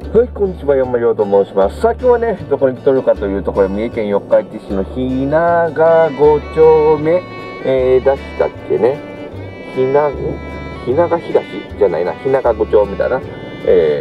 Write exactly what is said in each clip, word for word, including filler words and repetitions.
はい、こんにちは、山陽と申します。さあ、今日はね、どこに来とるかというと、これ、三重県四日市市の日永ご丁目、えー、出したっけね。日永、日永東じゃないな、日永ご丁目だな。え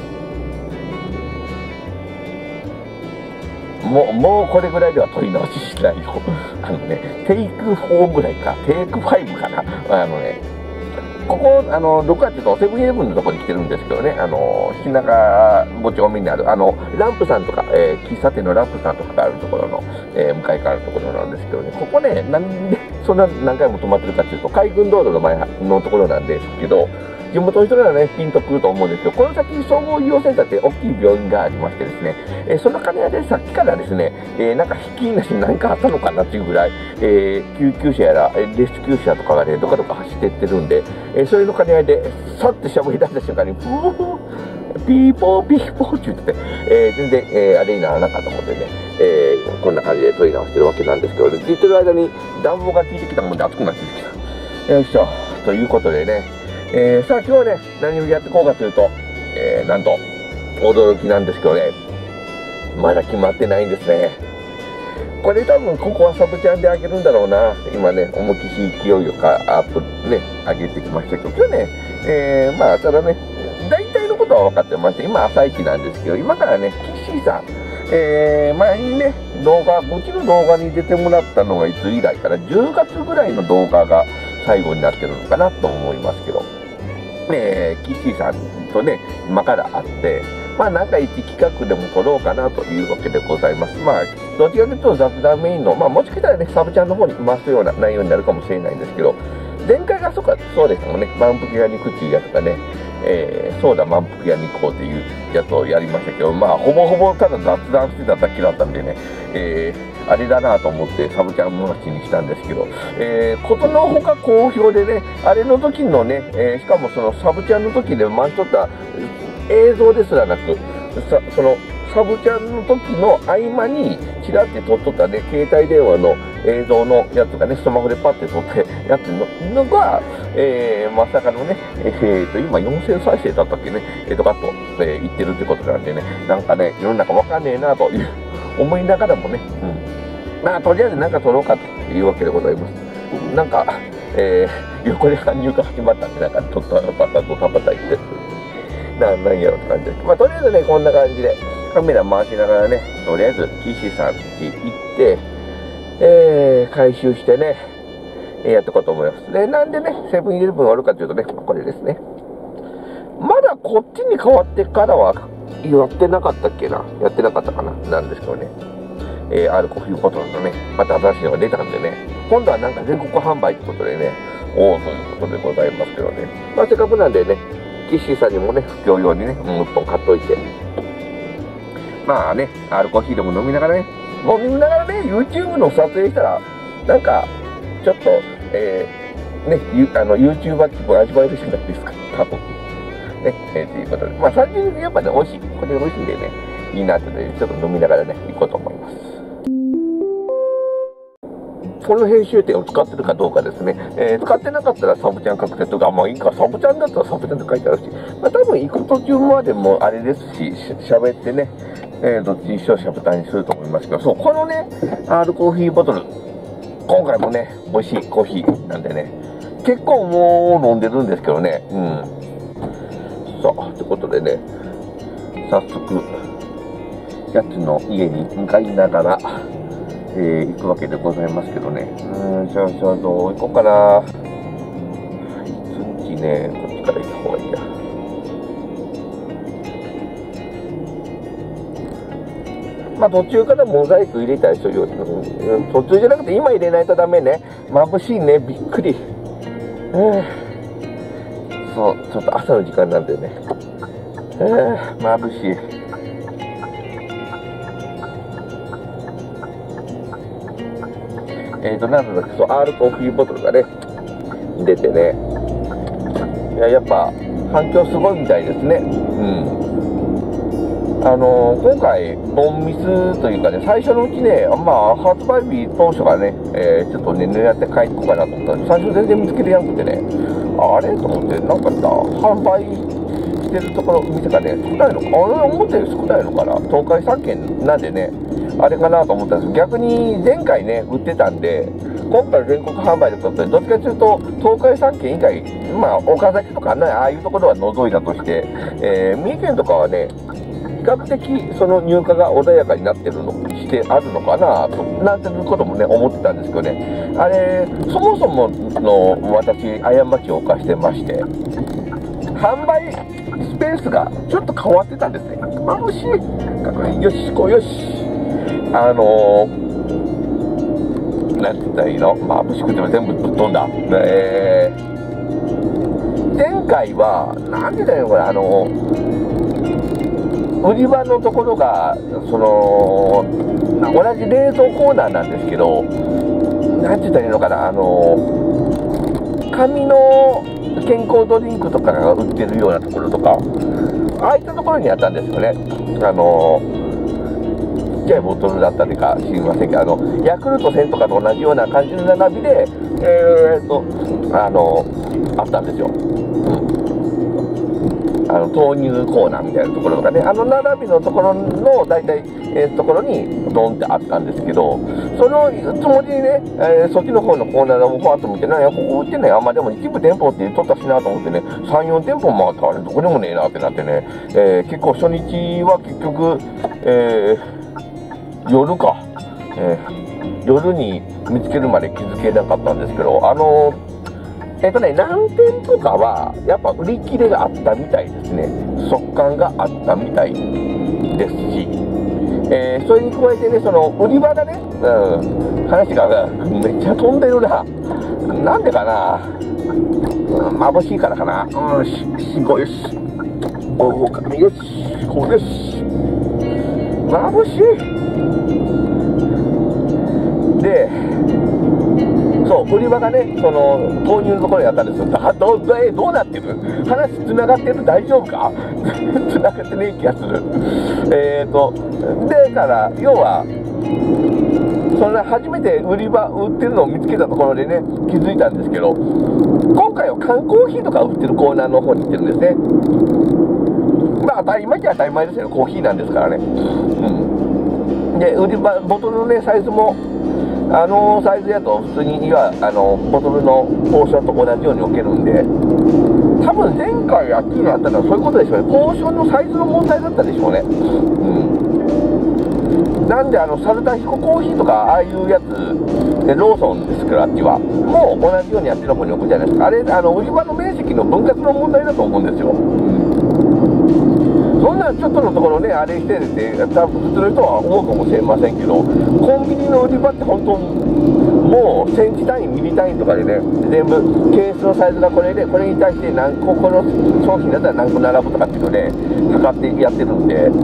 ー、もう、もうこれぐらいでは取り直ししないよ。あのね、テイクフォーぐらいか、テイクファイブかな。あのね、ここ、あの、どこかっていうと、セブンイレブンのところに来てるんですけどね、あの、日永ご丁目にある、あの、ランプさんとか、えー、喫茶店のランプさんとかがあるところの、えー、向かい側のところなんですけどね、ここね、なんでそんな何回も泊まってるかっていうと、海軍道路の前のところなんですけど、地元の人ならね、ピンとくると思うんですけど、この先、総合医療センターって大きい病院がありましてですね、えー、その兼ね合いでさっきからですね、えー、なんかひっきりなしに何かあったのかなっていうぐらい、えー、救急車やら、レスキュー車とかがね、どかどか走ってってるんで、えー、それの兼ね合いで、さって喋り出した瞬間に、ふーピーポーピーポーって言ってて、えー、全然、えー、あれにならなかったと思ってね、えー、こんな感じで撮り直してるわけなんですけど、ね、言ってる間に暖房が効いてきたもんで暑くなってきた。よいしょ。ということでね、えー、さあ今日はね、何をやっていこうかというと、えー、なんと、驚きなんですけどね、まだ決まってないんですね。これ多分ここはサブチャンであげるんだろうな。今ね、思いっきし勢いよくアップね、上げてきましたけど、今日ね、えー、まあ、ただね、大体のことは分かってまして、今朝一なんですけど、今からね、キッシーさん、えー、前にね、動画、うちの動画に出てもらったのがいつ以来かな、じゅうがつぐらいの動画が最後になってるのかなと思いますけど、えー、キッシーさんとね、今から会って、まあ、なんか一企画でも撮ろうかなというわけでございます。まあ、どちらかというと雑談メインの、まあ、もしかしたらね、サブチャンの方に回すような内容になるかもしれないんですけど、前回がそうか、そうですもんね、満腹屋に行くっていうやつかね、えー、そうだ、満腹屋に行こうっていうやつをやりましたけど、まあ、ほぼほぼただ雑談してただけだったんでね、えー、あれだなと思ってサブチャン回しにしたんですけど、えー、ことのほか好評でね、あれの時のね、えー、しかもそのサブチャンの時で回しとった映像ですらなく、さそのサブチャンの時の合間にちらって撮っとったね、携帯電話の映像のやつがね、スマホでパッて撮ってやってるのが、えー、まさかのね、えー、と今よんせん再生だったっけね、えー、とかと、えー、言ってるってことなんでね、なんかね、世の中わかんねえなという思いながらもね、うん、まあとりあえずなんか撮ろうかというわけでございます。なんか、えー、横で搬入が始まったんで、なんか撮ったパタドタパタ言ってる。な、なんやろって感じです。まあ、とりあえずね、こんな感じで、カメラ回しながらね、とりあえず、岸さんち行って、えー、回収してね、えー、やっていこうと思います。で、なんでね、セブンイレブンあるかというとね、これですね。まだこっちに変わってからは、やってなかったっけな、やってなかったかな、なんですけどね。えー、あるコーヒーボトルのね、また新しいのが出たんでね、今度はなんか全国販売ってことでね、おーということでございますけどね。まあ、せっかくなんでね、キッシーさんにもね、布教用にね、もう一本買っといて。まあね、アルコーヒーでも飲みながらね、飲みながらね、YouTube の撮影したら、なんか、ちょっと、えー、ね、あの、YouTuber 気分味わえるじゃないですか、多分。ね、えー、ということで。まあ、単純にやっぱね、美味しい。これ美味しいんでね、いいなってね、ちょっと飲みながらね、行こうと思います。この編集点を使ってるかどうかですね。えー、使ってなかったらサブチャン確定とか、まあいいか、サブチャンだったらサブチャンって書いてあるし、まあ多分行く途中までもあれですし、喋ってね、えー、どっち一生しゃべたにすると思いますけど、そう、このね、アールコーヒーボトル、今回もね、美味しいコーヒーなんでね、結構もう飲んでるんですけどね、うん。そう、ってことでね、早速、やつの家に向かいながら、えー、行くわけでございますけどね。うーん、じゃあ、じゃあ、どう行こうかな。次ね、こっちから行った方がいいや。まあ、途中からモザイク入れたりするよ。うん、途中じゃなくて今入れないとダメね。眩しいね、びっくり。そう、ちょっと朝の時間なんでね。眩しい。えーと、なんだっけ、そう、アールコーヒーボトルがね、出てね。いや、やっぱ、反響すごいみたいですね。うん。あのー、今回、ボンミスというかね、最初のうちね、まあ、発売日当初がね、えー、ちょっとね、狙って帰ってこうかなと思ったんですけど、最初全然見つけてなくてね、あれと思って、なんかさ、販売してるところ、店がね、少ないのか、俺思ったより少ないのかな、東海さんけんなんでね、あれかなと思ったんですけど、逆に前回ね、売ってたんで、今回全国販売ということで、どっちかというと、東海さんけん以外、まあ、岡崎とかね、ああいうところは除いたとして、えー、三重県とかはね、比較的その入荷が穏やかになってるのしてあるのかなとなんていうこともね思ってたんですけどね、あれそもそもの私過ちを犯してまして、販売スペースがちょっと変わってたんですね。眩しい、よしこうよし、あのー、なんて言ったらいいの、眩しくても全部ぶっ飛んだ、えー、前回はなんて言ったらいいのこれ、あのー売り場のところがその同じ冷蔵コーナーなんですけど、なんて言ったらいいのかな、あの紙の健康ドリンクとかが売ってるようなところとか、ああいったところにあったんですよね。あのちっちゃいボトルだったりか知りませんけど、あのヤクルトせんとかと同じような感じの並びで、えー、っとあのあったんですよ。あの豆乳コーナーみたいなところとかね、あの並びのところの大体、えー、ところにドンってあったんですけど、そのつもりにね、えー、そっちの方のコーナーをファーッと見て、なんやここ売ってんねん、あんまでも一部店舗って取ったしなと思ってね、さん、よん店舗回ったらね、どこでもねえなってなってね、えー、結構初日は結局、えー、夜か、えー、夜に見つけるまで気づけなかったんですけど、あのーえっとね、何店舗かはやっぱ売り切れがあったみたいですね。速乾があったみたいですし、えー、それに加えてね、その売り場がね、うん、話がめっちゃ飛んでるな。なんでかな、うん、眩しいからかな。うん、し、しごよし。おお、よし、こうよし。眩しい。で、そう売り場がね、その豆乳のところにあったんですよ。だどうえどうなってる、話つながってる、大丈夫かつながってねえ気がする。えーとでから要はそれ初めて売り場売ってるのを見つけたところでね気づいたんですけど、今回は缶コーヒーとか売ってるコーナーの方に行ってるんですね。まあ当たり前っちゃ当たり前ですよ、コーヒーなんですからね。うんで売り場ボトルのねサイズもあのサイズやと普通にはあのボトルのポーションと同じように置けるんで、多分前回あっちにあったのはそういうことでしょうね。ポーションのサイズの問題だったでしょうね。うん、なんであのサルタヒココーヒーとかああいうやつでローソンですからあっちはもう同じようにあっちの方に置くじゃないですか。あれあの売り場の面積の分割の問題だと思うんですよ。そんなちょっとのところねあれしてるって多分普通の人は思うかもしれませんけど、コンビニの売り場って本当もうセンチ単位ミリ単位とかでね全部ケースのサイズがこれでこれに対して何個この商品だったら何個並ぶとかっていうので測ってやってるんで、うん、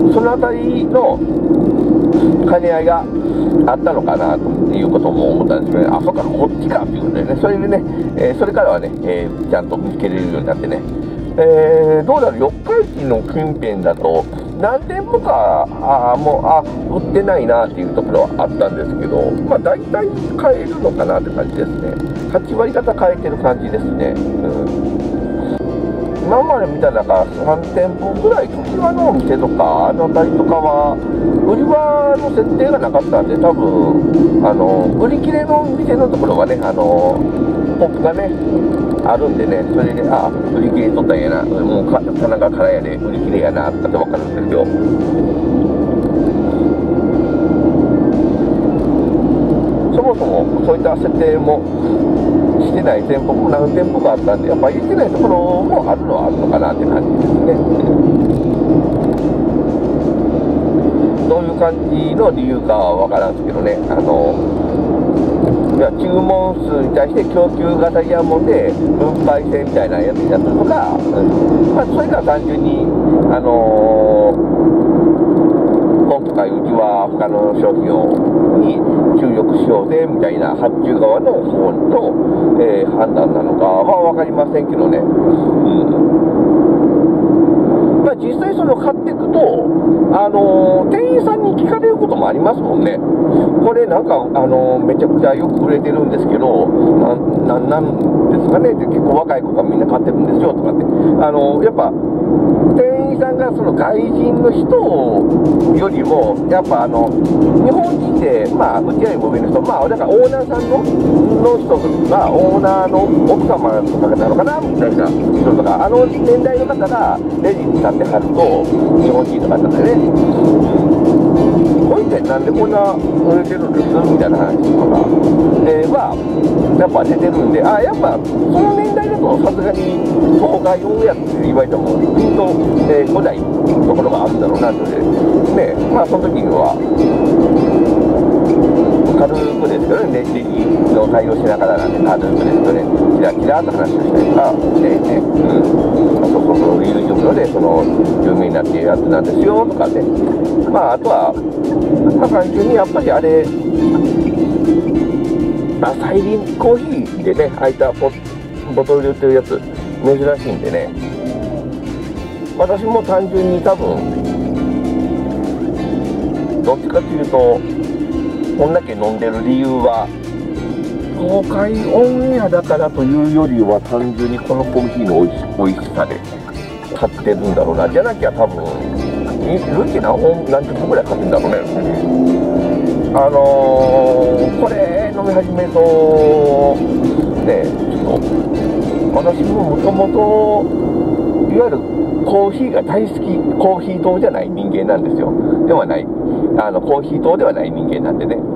そのあたりの兼ね合いがあったのかなということも思ったんですけどね、あそっかこっちかっていうことでね、それでね、えー、それからはね、えー、ちゃんと見つけれるようになってね、えー、どうだろう、四日市の近辺だと何店舗かあもうあ売ってないなっていうところはあったんですけど、まあ大体買えるのかなって感じですね。はち割方買えてる感じですね。うん今まで見た中さん店舗ぐらい常盤のお店とかあの辺りとかは売り場の設定がなかったんで、多分あの売り切れの店のところがねあのポップがねあるんでね、それであ売り切れとったんやな、もうか棚が空やで売り切れやなとかって分かるんですよ。そもそもそういった設定もしてない店舗も何店舗かあったんで、やっぱり入れてないところもあるのはあるのかなって感じですね。どういう感じの理由かは分からんですけどね、あのいや注文数に対して供給型イヤモンで分配制みたいなやつになったりとか、うんまあ、それから単純にあの今回うちは他の商品をに注力しようぜみたいな発注側の方の、えー、判断なのかは分かりませんけどね、うんまあ、 あ実際その買っていくと、あのー、店員さんに聞かれることもありますもんね。これなんか、あのー、めちゃくちゃよく売れてるんですけど、な、な、なんですかねって、結構若い子がみんな買ってるんですよとかって。あのー、やっぱ、店員さんがその外人の人よりも、やっぱあの、日本人で、まあ、うちよりも上の人、まあ、だからオーナーさんの、の人が、オーナーの奥様とかなのかなみたいな人とか、あの年代の方がレジに立ってはると、日本人の方でね、こういったなんでこんな売れてるんですみたいな話とか、えー、は、やっぱ出てるんで、あ、やっぱ、その年代だとさすがに、東海オンエアって言われても、ピンと、えー、来ないところがあるんだろうなとで、ね、まあその時には、軽くですけどね、レジの対応しながらなんで、軽くですけどね、キラキラと話をしたりとかしてね、うん、まあ、そうそうそう、YouTube でその、有名になっているやつなんですよとかね、まああとは、まあ単純にやっぱりあれ、まあ、サイリンコーヒーでね、空いたポボトルで売ってるやつ、珍しいんでね、私も単純に多分、どっちかというと、こんだけ飲んでる理由は、東海オンエアだからというよりは、単純にこのコーヒーの美味し美味しさで買ってるんだろうな。じゃなきゃ多分、ルチ何本、何十本ぐらい買ってるんだろうね。あのー、これ飲み始めると、ね、ちょっと、私ももともと、いわゆるコーヒーが大好き、コーヒー党じゃない人間なんですよ。ではない。あの、コーヒー党ではない人間なんでね。